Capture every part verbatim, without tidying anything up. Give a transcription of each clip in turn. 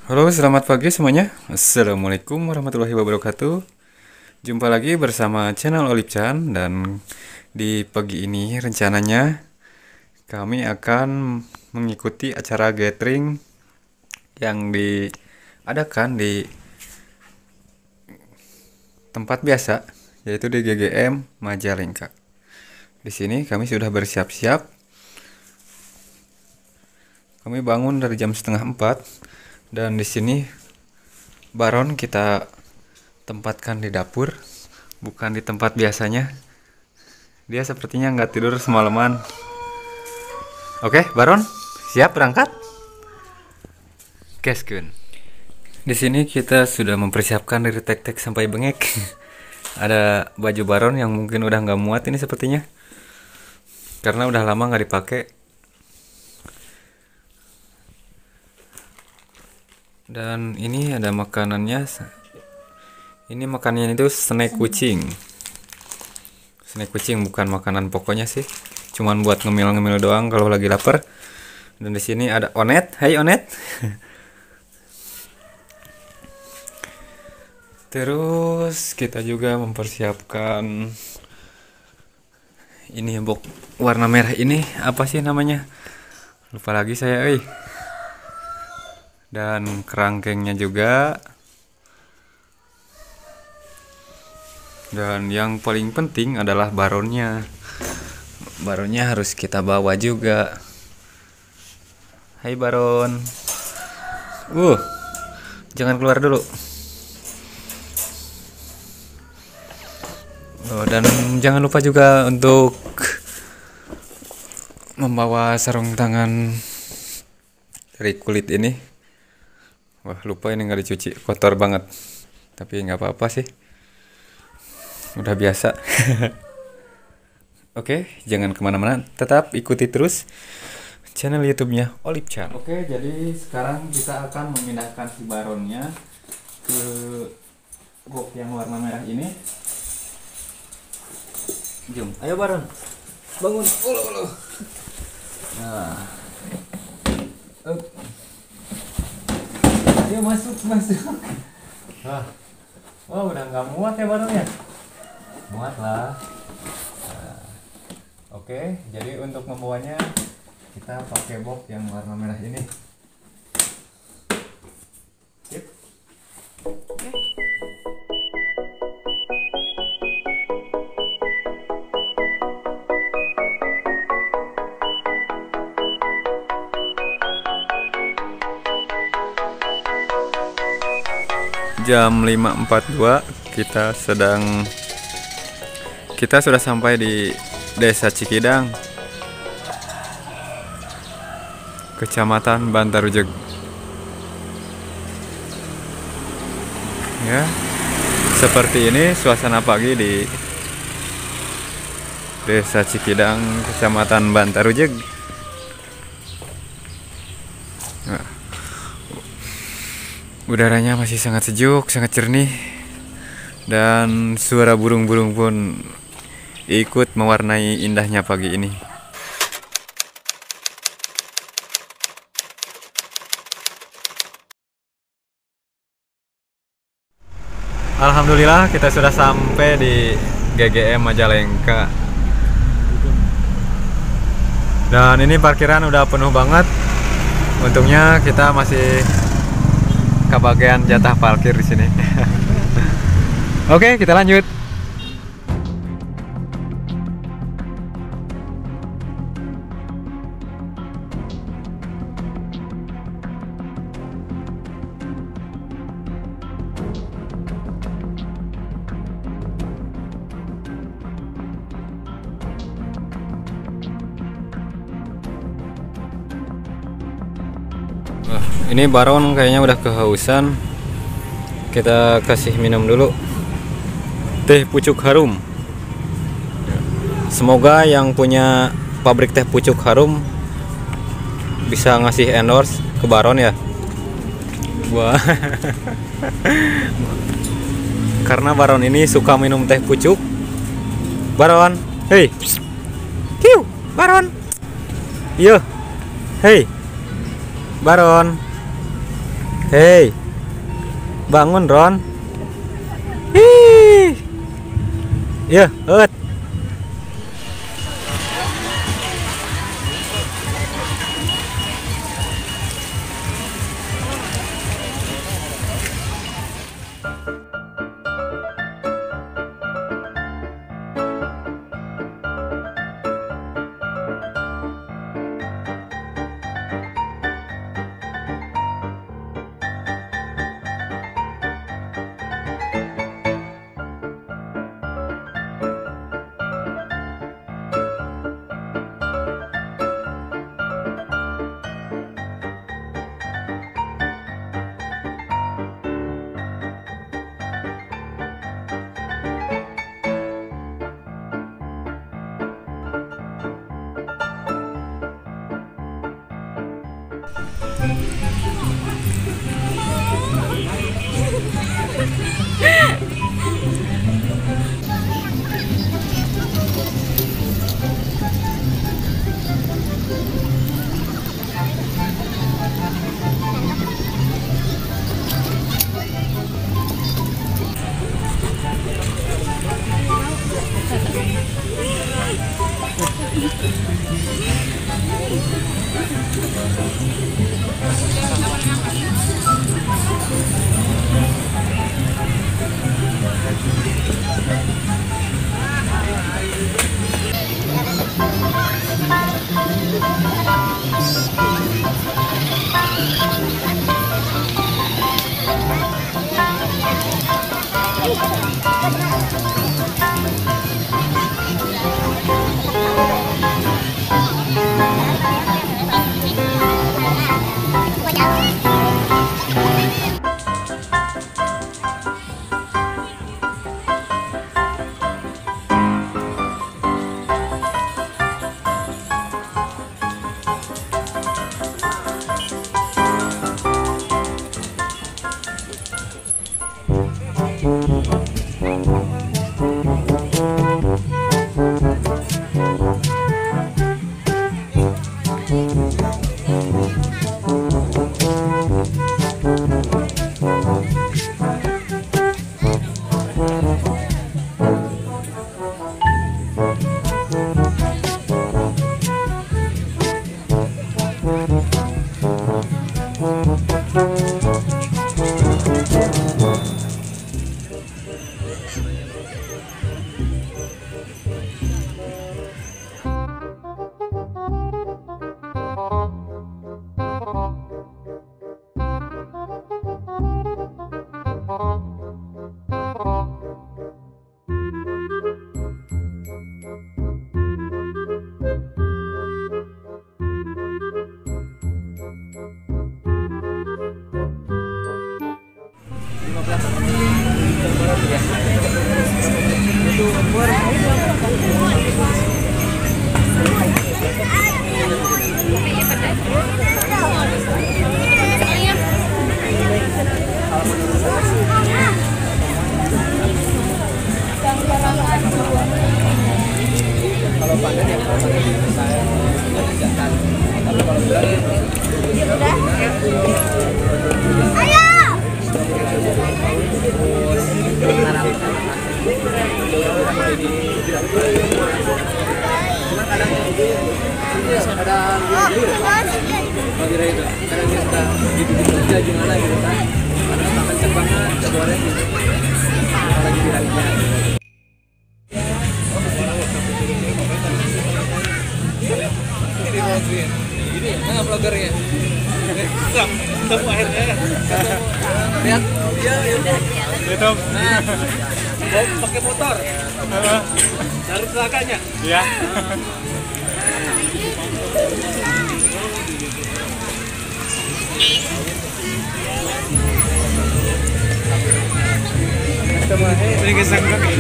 Halo, selamat pagi semuanya. Assalamualaikum warahmatullahi wabarakatuh. Jumpa lagi bersama channel Olipchan, dan di pagi ini rencananya kami akan mengikuti acara gathering yang diadakan di tempat biasa, yaitu di G G M Majalengka. Di sini kami sudah bersiap-siap. Kami bangun dari jam setengah empat. Dan di sini Baron kita tempatkan di dapur, bukan di tempat biasanya. Dia sepertinya nggak tidur semalaman. Oke, Baron, siap berangkat? Keskun. Di sini kita sudah mempersiapkan dari tek-tek sampai bengek. Ada baju Baron yang mungkin udah nggak muat ini sepertinya, karena udah lama nggak dipakai. Dan ini ada makanannya. Ini makanannya itu snack kucing. Snack kucing bukan makanan pokoknya sih. Cuman buat ngemil-ngemil doang kalau lagi lapar. Dan di sini ada Onet. Hai Onet. Terus kita juga mempersiapkan ini box warna merah ini, apa sih namanya? Lupa lagi saya, eh. Dan kerangkengnya juga. Dan yang paling penting adalah baronnya. Baronnya harus kita bawa juga. Hai Baron. Uh, jangan keluar dulu. Oh, dan jangan lupa juga untuk membawa sarung tangan dari kulit ini. Wah, lupa ini nggak dicuci, kotor banget. Tapi nggak apa-apa sih, udah biasa. Oke, jangan kemana-mana, tetap ikuti terus channel YouTube-nya Olipchan. Oke, jadi sekarang kita akan memindahkan si baronnya ke box yang warna merah ini. Jom, ayo Baron, bangun. Ulu, ulu. Nah, up. Ayo masuk, masuk. Wah, oh, udah nggak muat ya barunya? Muat lah. Nah, oke, jadi untuk membawanya kita pakai box yang warna merah ini. Sip. Oke. Jam lima empat puluh dua kita sedang kita sudah sampai di Desa Cikidang, Kecamatan Bantarujeg. Ya, seperti ini suasana pagi di Desa Cikidang, Kecamatan Bantarujeg. Nah, udaranya masih sangat sejuk, sangat jernih, dan suara burung-burung pun ikut mewarnai indahnya pagi ini. Alhamdulillah kita sudah sampai di G G M Majalengka. Dan ini parkiran udah penuh banget. Untungnya kita masih kebagian jatah parkir di sini. Oke, kita lanjut. Wah, ini Baron kayaknya udah kehausan. Kita kasih minum dulu teh pucuk harum. Semoga yang punya pabrik teh pucuk harum bisa ngasih endorse ke Baron ya. Wah. Karena Baron ini suka minum teh pucuk. Baron, hei. Kiu, Baron. Iya. Hei. Baron. Hei, bangun Ron. Hii. Ya, ut. Kalau panen yang kalau panen di saya sudah dijakan. Tapi kalau berat ayo. Kadang bagi itu kadang dia sudah gitu-gitu aja gimana gitu kan. Karena sudah kenceng banget jadwalnya gitu. Lagi bilangnya. Ini mana vlogernya? Ketemu akhirnya. Lihat, iya, iya. Lihat. Nah, mau pakai motor. Dari belakangnya. Iya. Ini kesang kami.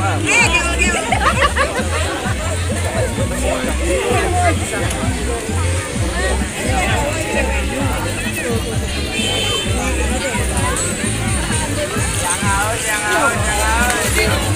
Jangan, jangan, jangan.